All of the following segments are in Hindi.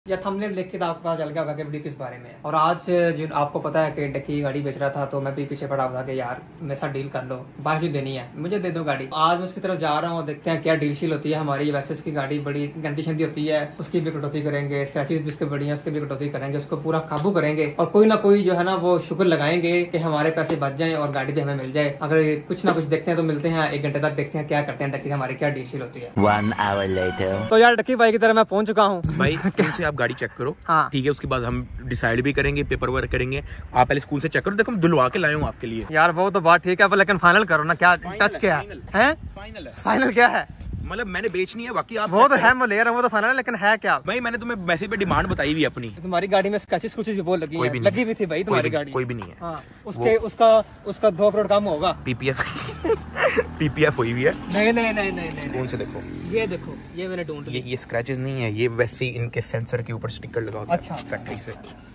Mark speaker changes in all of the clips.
Speaker 1: या थंबनेल देख के तो आपको पता चल गया होगा कि वीडियो किस बारे में है। और आज जो आपको पता है कि डक्की गाड़ी बेच रहा था, तो मैं भी पीछे पड़ा हुआ था कि यार मेरे साथ डील कर लो, बाकी देनी है मुझे दे दो गाड़ी। आज मैं उसकी तरफ जा रहा हूँ, देखते हैं क्या डील शील होती है हमारी। वैसे इसकी गाड़ी बड़ी गंदी शंदी होती है, उसकी भी कटौती करेंगे, स्क्रैचेस भी इसके बड़ी है, उसकी भी कटौती करेंगे, उसको पूरा काबू करेंगे और कोई ना कोई जो है ना वो शुक्र लगाएंगे कि हमारे पैसे बच जाए और गाड़ी भी हमें मिल जाए। अगर कुछ ना कुछ देखते हैं तो मिलते हैं 1 घंटे तक, देखते हैं क्या करते हैं डक्की हमारी क्या डील शील होती है।
Speaker 2: 1 hour later।
Speaker 1: तो यार डक्की भाई की तरह मैं पहुंच चुका हूँ
Speaker 3: भाई। स्कूल से आप गाड़ी चेक करो,
Speaker 1: हाँ
Speaker 3: ठीक है, उसके बाद हम डिसाइड भी करेंगे, पेपर वर्क करेंगे। आप पहले स्कूल से चेक करो, देखो हम दुलवा के लाए हूँ आपके लिए।
Speaker 1: यार वो तो बात ठीक है, पर लेकिन फाइनल करो ना, क्या टच क्या है?
Speaker 3: फाइनल है,
Speaker 1: फाइनल क्या है?
Speaker 3: मतलब मैंने बेचनी है, बाकी आप
Speaker 1: वो तो है, मैं ले रहा हूँ, वो तो फाइनल है, लेकिन है क्या?
Speaker 3: भाई मैंने तुम्हें मैसेज पे डिमांड बताई हुई अपनी।
Speaker 1: तुम्हारी गाड़ी में स्क्रैचेस कुछ भी बोल लगी भी थी भाई तुम्हारी गाड़ी?
Speaker 3: कोई भी नहीं है।
Speaker 1: हाँ, उसका 2 करोड़ कम होगा।
Speaker 3: पीपीएफ हुई हुई है।
Speaker 1: नहीं
Speaker 3: स्कूल से देखो,
Speaker 1: ये मैंने ढूंढ लिया।
Speaker 3: ये स्क्रैचेस नहीं है, ये वैसे ही इनके सेंसर के ऊपर स्टिकर लगा होता है।
Speaker 1: अच्छा।
Speaker 3: फैक्ट्री से।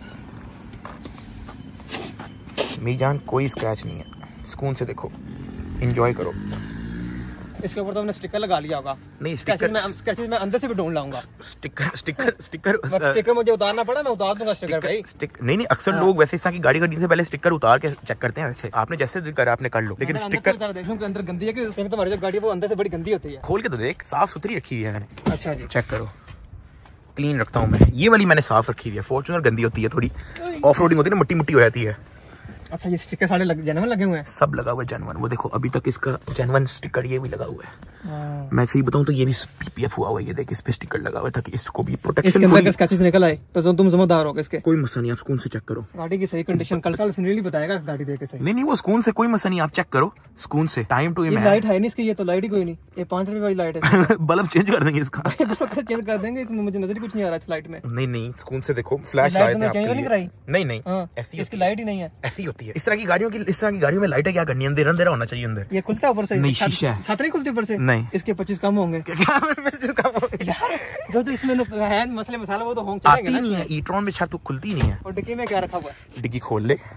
Speaker 3: मेरी जान कोई स्क्रैच नहीं है, स्कूल से देखो, एंजॉय करो।
Speaker 1: इसके ऊपर तो हमने स्टिकर लगा लिया होगा।
Speaker 3: नहीं,
Speaker 1: स्क्रैचेस मैं अंदर से भी ढूंढ लाऊंगा।
Speaker 3: स्टिकर
Speaker 1: मुझे उतारना पड़ा, मैं उतार दूंगा स्टिकर भाई।
Speaker 3: नहीं अक्सर लोग वैसे इस तरह की गाड़ी खरीदने से पहले स्टिकर उतार के चेक करते हैं। वैसे आपने जैसे दिल करा आपने कर लो, लेकिन स्टिकर
Speaker 1: देख लो कि अंदर गंदी है कि तुम्हारी जो गाड़ी है वो अंदर से बड़ी गंदी होती है।
Speaker 3: खोल के तो देख, साफ सुथरी रखी हुई है मैंने।
Speaker 1: अच्छा जी,
Speaker 3: चेक करो, क्लीन रखता हूँ मैं। ये वाली मैंने साफ रखी हुई है, फॉर्च्यूनर गंदी होती है, थोड़ी ऑफ रोडिंग होती है ना, मिट्टी हो जाती है।
Speaker 1: अच्छा, ये स्टिकर सारे जेन्युइन लगे हुए हैं?
Speaker 3: सब लगा हुआ है जेन्युइन। वो देखो अभी तक इसका जेन्युइन स्टिकर ये भी लगा हुआ है। मैं सही बताऊं तो ये भी पीपीएफ हुआ हुआ है, ये देख इस पे स्टिकर लगा हुआ है ताकि इसको भी प्रोटेक्शन।
Speaker 1: इसके अंदर स्क्रैचेस निकल आए तो तुम जिम्मेदार हो इसके?
Speaker 3: कोई मसला नहीं, आप स्कूल से चेक करो
Speaker 1: गाड़ी की सही कंडीशन। कल सुनील बताएगा गाड़ी देख के सही।
Speaker 3: नहीं वो स्कूल से कोई मसला नहीं, आप चेक करो स्कूल से। टाइम टू
Speaker 1: ये लाइट है नहीं इसकी, ये तो लाइट ही कोई नहीं, ये 5 रुपए वाली लाइट है।
Speaker 3: बल्ब चेंज कर देंगे इसका।
Speaker 1: चेंज कर देंगे, इसमें मुझे नजर कुछ नहीं आ रहा इस लाइट में।
Speaker 3: नहीं स्कूल से देखो, फ्लैश लाइट नहीं
Speaker 1: ऐसी इसकी लाइट ही नहीं है,
Speaker 3: ऐसी होती है। इस तरह की गाड़ियों में लाइट क्या करनी है? अंधेरा होना चाहिए अंदर।
Speaker 1: ये खुलता है ऊपर से?
Speaker 3: नहीं, शीशा है।
Speaker 1: छत नहीं खुलती ऊपर से?
Speaker 3: नहीं,
Speaker 1: इसके 25 कम होंगे। यार जो तो इसमें है मसले मसाला वो तो होंगे
Speaker 3: आती नहीं है। ई-ट्रॉन में छत तो खुलती नहीं है।
Speaker 1: और डिक्की में क्या रखा हुआ है?
Speaker 3: डिक्की खोल ले,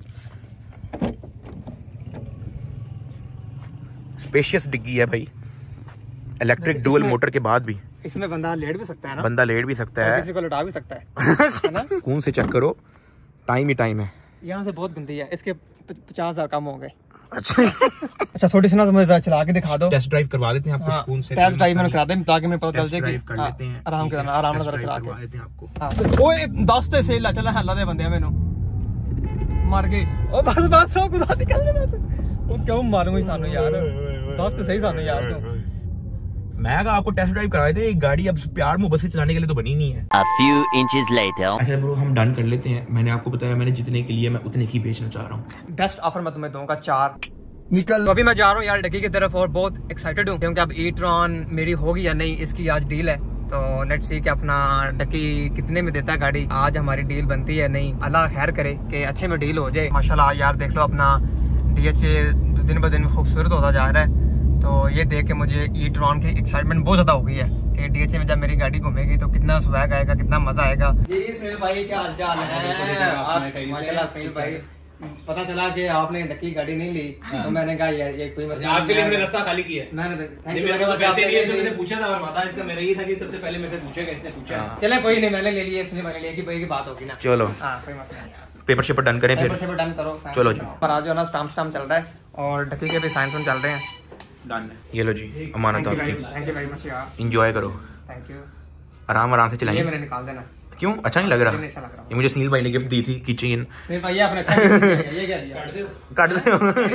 Speaker 3: स्पेशियस डिग्गी है भाई, इलेक्ट्रिक डुअल मोटर के बाद भी।
Speaker 1: इसमें बंदा लेट भी सकता है ना?
Speaker 3: बंदा लेट भी सकता है,
Speaker 1: किसी को लौटा भी सकता है ना?
Speaker 3: स्कूल से चेक करो, टाइम ही टाइम है।
Speaker 1: यहाँ से बहुत गंदी है, इसके 50,000 कम हो गए।
Speaker 3: अच्छा
Speaker 1: थोड़ी सी ना मुझे चला के दिखा दो।
Speaker 3: टेस्ट ड्राइव करवा देते हैं आपको स्कूल से।
Speaker 1: टेस्ट ड्राइव मैंने करा दे ताकि मैं पता चल जाए कि
Speaker 3: कर लेते हैं,
Speaker 1: आराम से चला के
Speaker 3: देते हैं आपको।
Speaker 1: ओए 10 ते सही ला चला हल्ला दे बंदे मेनू मार गए। ओ बस ओ खुदा निकल ले बस। ओ क्यों मारूंगा सानू यार? 10 ते सही सानू यार तू।
Speaker 3: मैं आपको टेस्ट ड्राइव कराए थे, गाड़ी अब प्यार मोहब्बत से चलाने के लिए तो बनी नहीं है।
Speaker 2: A few inches later।
Speaker 3: अच्छा ब्रो, हम डन कर लेते हैं। मैंने आपको बताया, मैंने जितने के लिए मैं उतने की बेचना चाह रहा हूँ।
Speaker 1: बेस्ट ऑफर मैं तुम्हें दूंगा 4 निकल। तो अभी मैं जा रहा हूँ यार डक्की की तरफ और बहुत एक्साइटेड हूँ क्योंकि अब ई-ट्रॉन मेरी होगी या नहीं, इसकी आज डील है। तो लेट्स सी कि अपना डक्की कितने में देता है गाड़ी। आज हमारी डील बनती है नहीं, अल्लाह खैर करे कि अच्छे में डील हो जाए। माशाल्लाह यार देख लो अपना डीएचए दिन ब दिन खूबसूरत होता जा रहा है। तो ये देख के मुझे ई-ट्रॉन की एक्साइटमेंट बहुत ज्यादा हो गई है कि डीएचए में जब मेरी गाड़ी घूमेगी तो कितना स्वैग आएगा, कितना मजा आएगा। जी सुनील भाई, क्या हालचाल है? माशाल्लाह सुनील भाई, पता चला कि आपने डक्की गाड़ी नहीं ली तो मैंने कहा यार ये कोई मसला
Speaker 4: आपके लिए मैंने रास्ता खाली किया।
Speaker 1: मैंने
Speaker 4: पूछा था और पता इसका मेरा ही था कि सबसे पहले मेरे से पूछेगा, इसने पूछा।
Speaker 1: चले कोई नहीं, मैंने ले लिया, इसने मैंने लिया कि भाई की बात होगी ना।
Speaker 3: चलो
Speaker 1: कोई मसला नहीं,
Speaker 3: पेपर शेपर डन करें, फिर
Speaker 1: डन करो।
Speaker 3: चलो जी,
Speaker 1: पर आज जो ना स्टाम्प चल रहा है और डक्की के भी साइन चल रहे हैं।
Speaker 3: डन। ये लो जी, अमानत आपकी।
Speaker 1: थैंक यू वेरी मच यार,
Speaker 3: एंजॉय करो,
Speaker 1: थैंक यू।
Speaker 3: आराम से चलाइए।
Speaker 1: ये मैंने निकाल देना।
Speaker 3: क्यों अच्छा नहीं लग रहा?
Speaker 1: अच्छा लग रहा।
Speaker 3: ये मुझे सुनील भाई ने गिफ्ट दी थी की चेन।
Speaker 1: सुनील भाई आपने अच्छा ये क्या दिया?
Speaker 3: काट दो।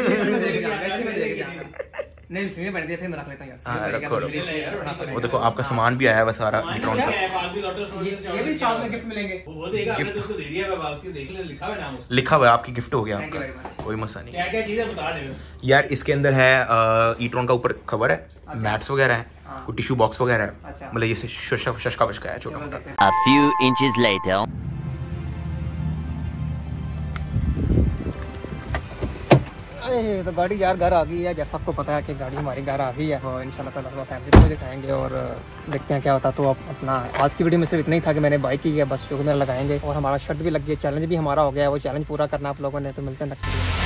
Speaker 1: नहीं सुनील भाई ने फिर मैं रख लेता हूं यार।
Speaker 3: हां रखो। वो देखो आपका सामान भी आया है सारा ई-ट्रॉन का।
Speaker 1: ये भी साथ में गिफ्ट मिलेंगे।
Speaker 4: वो देगा, आपने उसको दे दिया है, उसकी देख ले, लिखा हुआ नाम उसका।
Speaker 3: लिखा हुआ है, आपकी गिफ्ट हो गया
Speaker 1: Thank you very
Speaker 3: आपका,
Speaker 1: much।
Speaker 3: कोई मसला नहीं।
Speaker 4: क्या चीजें बता दे
Speaker 3: यार इसके अंदर है ई-ट्रॉन का ऊपर कवर है, मैट्स वगैरह है, कोई टिश्यू बॉक्स वगैरह है, मतलब ये शशका वशका है छोटा मोटा।
Speaker 2: A few inches later।
Speaker 1: तो गाड़ी यार घर आ गई है, जैसा आपको पता है कि गाड़ी हमारी घर आ गई है। तो इंशाल्लाह ताला फैमिली को दिखाएंगे और देखते हैं क्या होता है। तो अब अपना आज की वीडियो में सिर्फ इतना ही था कि मैंने बाइक की है, बस शुक्र लगाएंगे और हमारा शर्ट भी लग गया, चैलेंज भी हमारा हो गया है, वो चैलेंज पूरा करना आप लोगों ने। तो मिलते हैं नेक्स्ट वीडियो में।